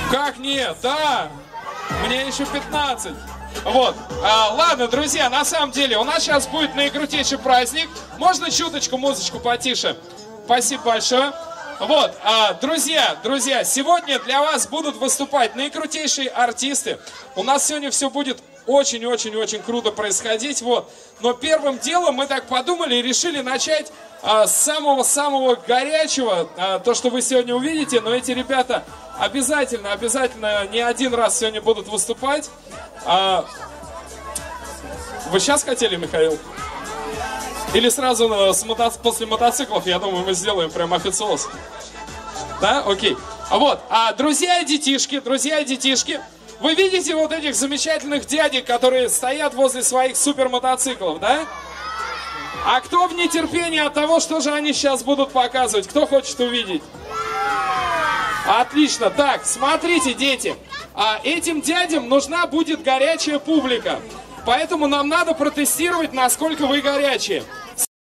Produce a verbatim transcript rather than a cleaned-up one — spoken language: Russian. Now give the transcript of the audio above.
Как нет? Да. Мне еще пятнадцать. Вот. А, ладно, друзья, на самом деле у нас сейчас будет наикрутейший праздник. Можно чуточку музычку потише? Спасибо большое. Вот, а, друзья, друзья, сегодня для вас будут выступать наикрутейшие артисты. У нас сегодня все будет очень-очень-очень круто происходить. Вот. Но первым делом мы так подумали и решили начать а, с самого-самого горячего. А, то, что вы сегодня увидите. Но эти ребята обязательно, обязательно не один раз сегодня будут выступать. А, вы сейчас хотели, Михаил? Или сразу с мото... после мотоциклов, я думаю, мы сделаем прям официоз. Да? Окей. Вот. А, друзья и детишки, друзья и детишки, вы видите вот этих замечательных дядек, которые стоят возле своих супермотоциклов, да? А кто в нетерпении от того, что же они сейчас будут показывать? Кто хочет увидеть? Отлично. Так, смотрите, дети. А этим дядям нужна будет горячая публика. Поэтому нам надо протестировать, насколько вы горячие.